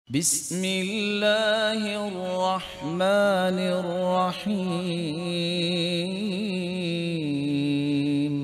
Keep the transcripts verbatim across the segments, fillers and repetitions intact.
بسم اللہ الرحمن الرحیم۔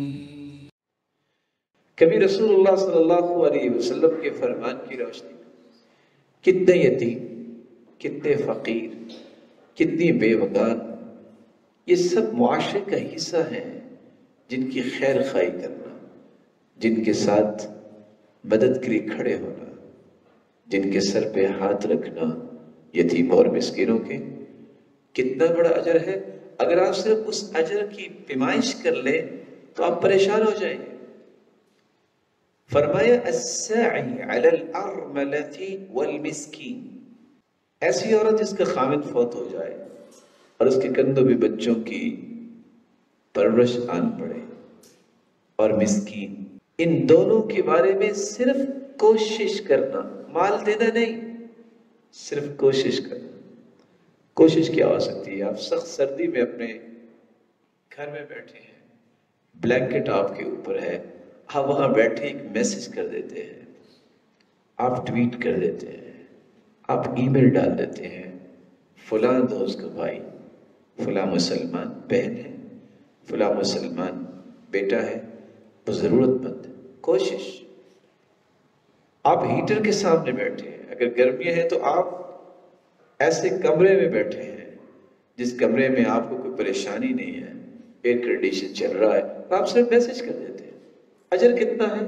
کبھی رسول اللہ صلی اللہ علیہ وسلم کے فرمان کی روشنی میں کتنے یتیم، کتنے فقیر، کتنی بیوگان، یہ سب معاشرے کا حصہ ہیں جن کی خیر خواہی کرنا، جن کے ساتھ مدد کے لیے کھڑے ہونا، جن کے سر پہ ہاتھ رکھنا، یتیموں اور مسکینوں کے، کتنا بڑا اجر ہے۔ اگر آپ صرف اس اجر کی پیمائش کر لیں تو آپ پریشان ہو جائیں گے۔ فرمایا الساعی علی الارملۃ والمسکین، ایسی عورت جس کا خامد فوت ہو جائے اور اس کے کندھوں بھی بچوں کی پرورش آن پڑے، اور مسکین، ان دونوں کے بارے میں صرف کوشش کرنا، مال دینا نہیں، صرف کوشش کرنا۔ کوشش کیا ہو سکتی ہے؟ آپ سخت سردی میں اپنے گھر میں بیٹھے ہیں، بلینکٹ آپ کے اوپر ہے، آپ وہاں بیٹھے ایک میسج کر دیتے ہیں، آپ ٹویٹ کر دیتے ہیں، آپ ای میل ڈال دیتے ہیں، فلاں دوست کا بھائی، فلاں مسلمان بہن ہے، فلاں مسلمان بیٹا ہے، وہ ضرورت مند ہے۔ کوشش۔ آپ ہیٹر کے سامنے بیٹھے ہیں، اگر گرمیاں ہیں تو آپ ایسے کمرے میں بیٹھے ہیں جس کمرے میں آپ کو کوئی پریشانی نہیں ہے، ایئر کنڈیشن چل رہا ہے، تو آپ صرف میسج کر دیتے ہیں۔ اجر کتنا ہے؟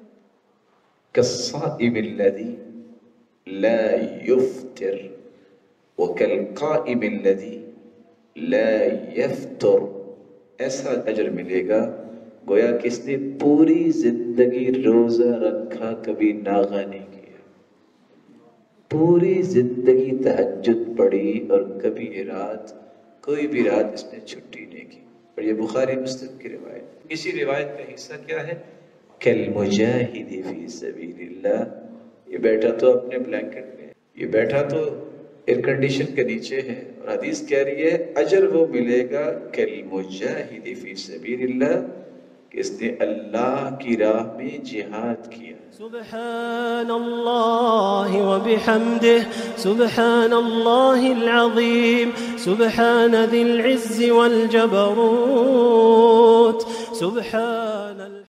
کالصائم الذی لا یفطر وکالقائم الذی لا یفطر، ایسا اجر ملے گا گویا کس نے پوری زندگی روزہ رکھا، کبھی ناغہ نہیں کیا، پوری زندگی تہجد پڑھی اور کبھی رات، کوئی بھی رات اس نے چھٹی نہیں کی۔ اور یہ بخاری مسلم کی روایت۔ اسی روایت کا حصہ کیا ہے؟ کالمجاہد فی سبیل اللہ، یہ بیٹھا تو اپنے بلینکٹ میں، یہ بیٹھا تو ایئر کنڈیشن کے نیچے ہے، اور حدیث کہہ رہی ہے اجر وہ ملے گا کالمجاہد فی سبیل اللہ، کہ اس نے اللہ کی راہ میں جہاد کیا۔ سبحان اللہ وبحمدہ، سبحان اللہ العظیم، سبحان ذی العز والجبروت، سبحان